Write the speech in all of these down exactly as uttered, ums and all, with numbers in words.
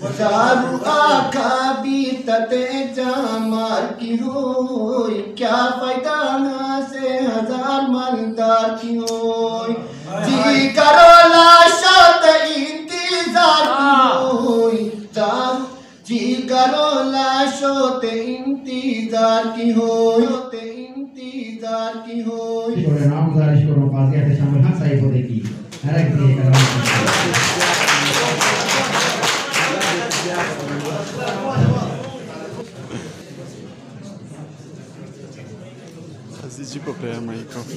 हजारू आखा बीतते जामार की होई, क्या फायदा ना से हजार मालदार की होई। जी करो लाशत इंतजार की होई, दारू जी करो लाशत इंतजार की होई, इंतजार की होई। नाम गुजारिश करो फातिहा के शामिल हक साहिब को देखी हर एक दिए कलाम Fazer de problema aí, calma.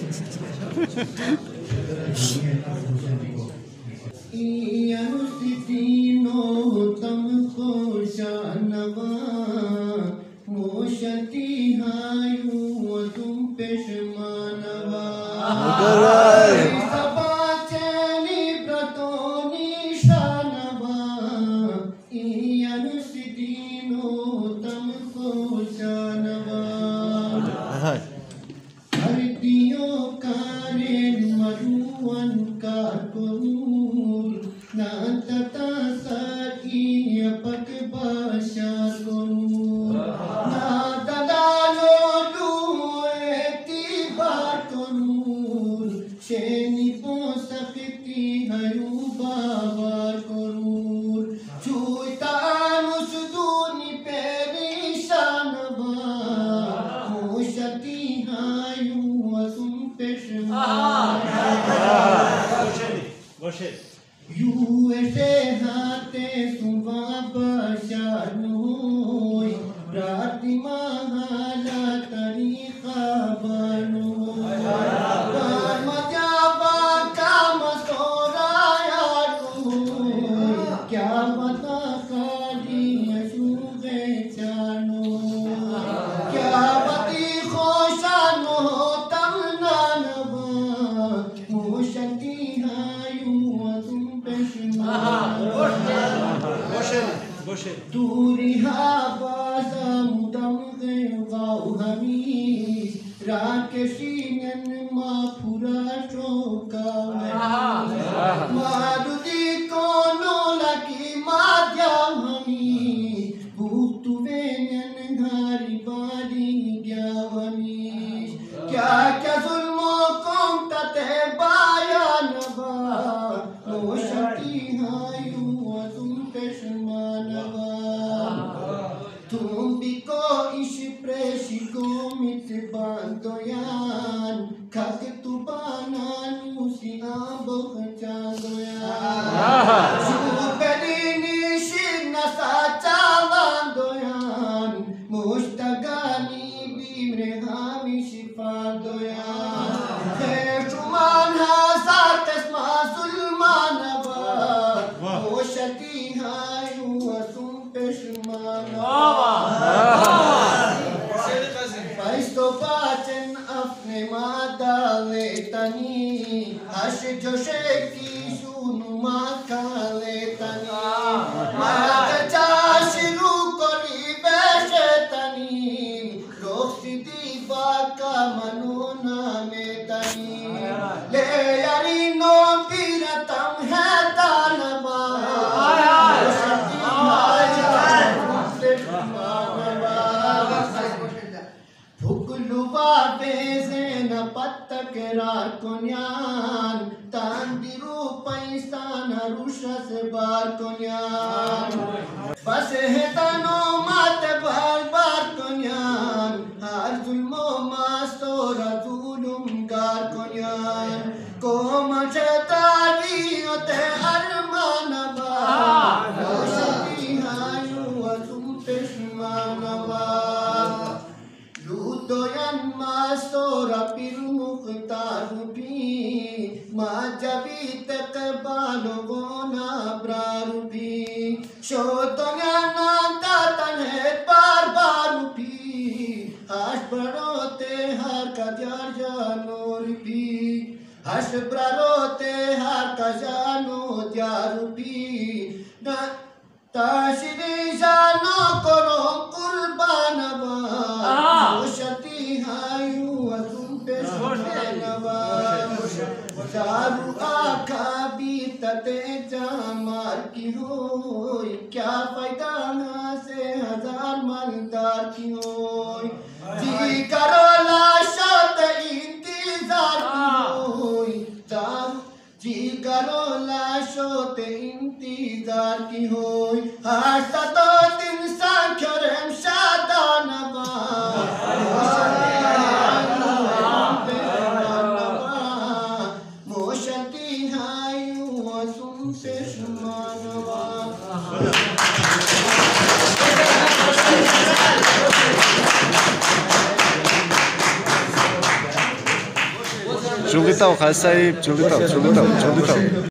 हजारू आखा बीत तते जामार की होई क्या फायदा ना से हजार मालदार की होई जी करो लाशत इंतजार की होई दारू जी करो लाशत इंतजार की होई हाटा तो दिन सांख्यरम शादानबा Julitau, Hasai, Julitau, Julitau, Julitau.